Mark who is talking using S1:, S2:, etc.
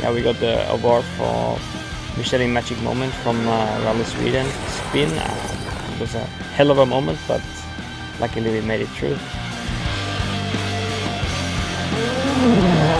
S1: we got the award for Michelin Magic Moment from Rally Sweden spin. It was a hell of a moment, but luckily we made it through.